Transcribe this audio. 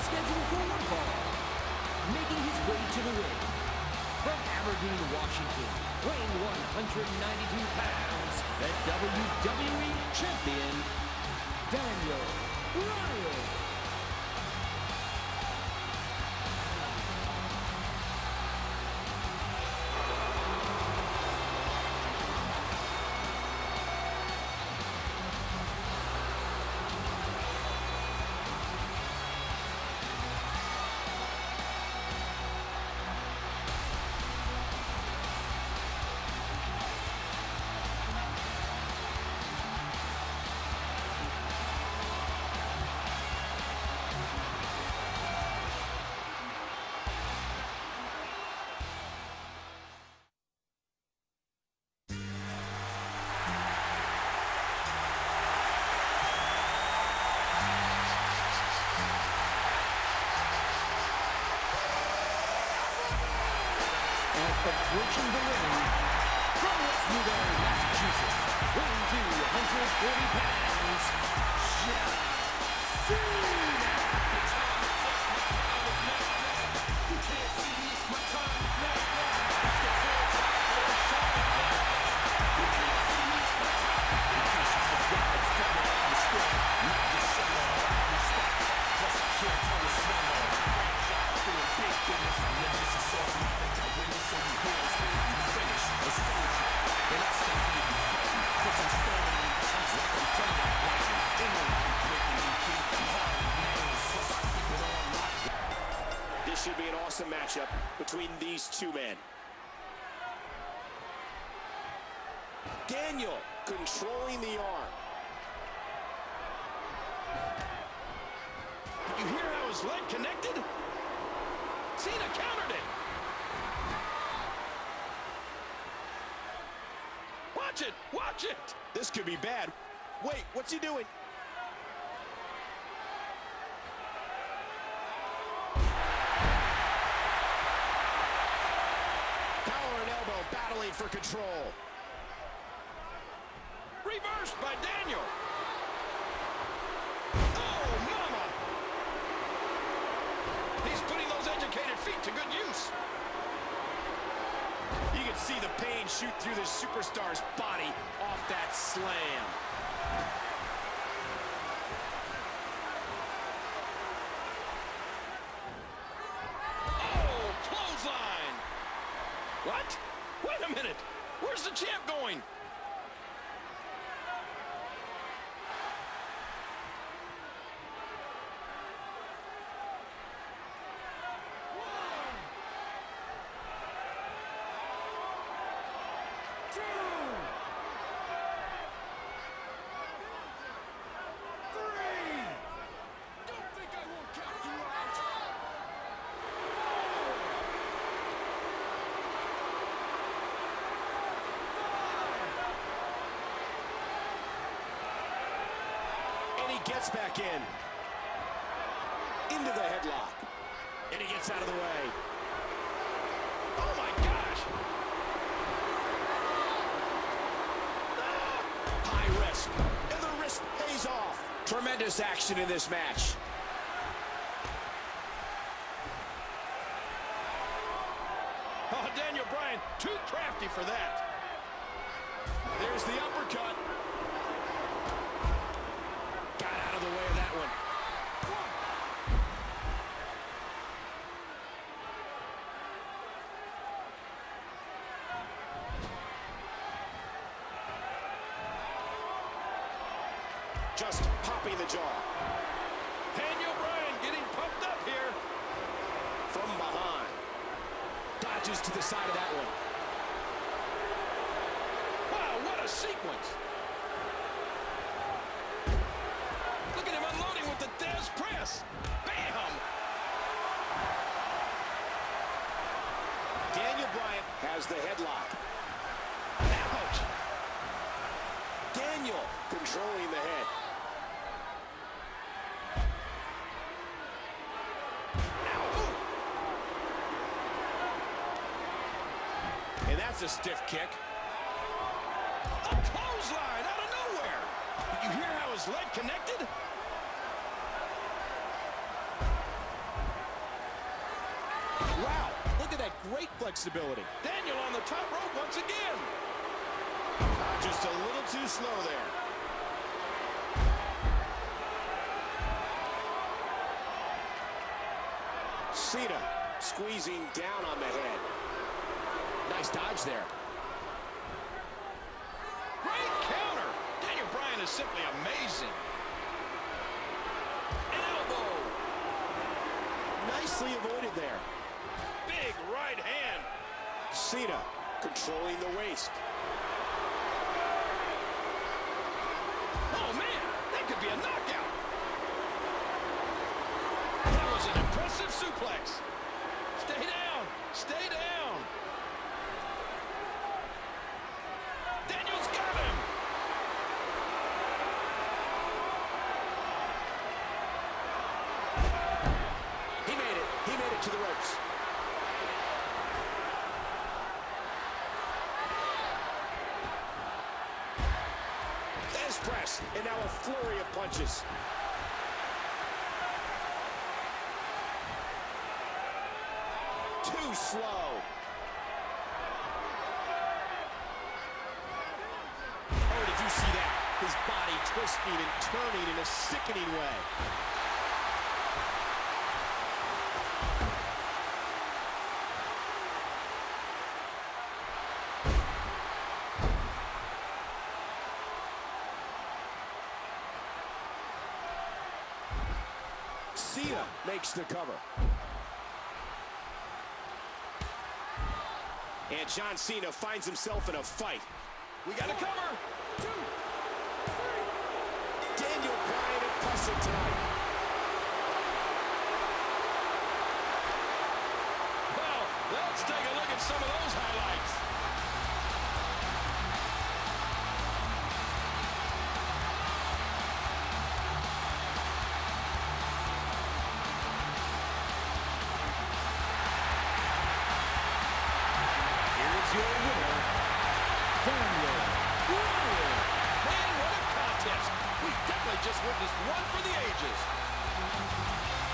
scheduled for one fall. Making his way to the ring, from Aberdeen, Washington, weighing 192 pounds, the WWE Champion, Daniel Bryan. Approaching the ring, from West Newbury, Massachusetts, weighing 240 pounds, John Cena. This should be an awesome matchup between these two men. Daniel controlling the arm. You hear how his leg connected? Cena countered it. Watch it! Watch it! This could be bad. Wait, what's he doing? Collar and elbow battling for control. Reversed by Daniel. Oh, mama! He's putting those educated feet to good use. You can see the pain shoot through the superstar's body off that slam. Oh, clothesline! What? Wait a minute! Where's the champ going? Gets back in. Into the headlock. And he gets out of the way. Oh my gosh! High risk. And the risk pays off. Tremendous action in this match. Oh, Daniel Bryan, too crafty for that. There's the uppercut. The way of that one. Just popping the jaw. Daniel Bryan getting pumped up here. From behind. Dodges to the side of that one. Wow, what a sequence. Look at him unloading with the Dez press. Bam! Daniel Bryan has the headlock. Ouch! Daniel controlling the head. Ow. And that's a stiff kick. A clothesline out of nowhere. Did you hear how his leg connected? great flexibility. Daniel on the top rope once again. Just a little too slow there. Cena squeezing down on the head. Nice dodge there. Great counter. Daniel Bryan is simply amazing. An elbow. Nicely avoided there. Big right hand. Cena controlling the waist. Oh, man, that could be a knockout. That was an impressive suplex. Stay down. Stay down. Daniel's got him. He made it. He made it to the ropes. Press, and now a flurry of punches. Too slow. Oh, did you see that? His body twisting and turning in a sickening way. Cena makes the cover. And John Cena finds himself in a fight. We got a cover. 2, 3. Daniel Bryan impressive tonight. Well, let's take a look at some of those highlights. Your winner, Daniel Bryan. Man, what a contest. We definitely just witnessed one for the ages.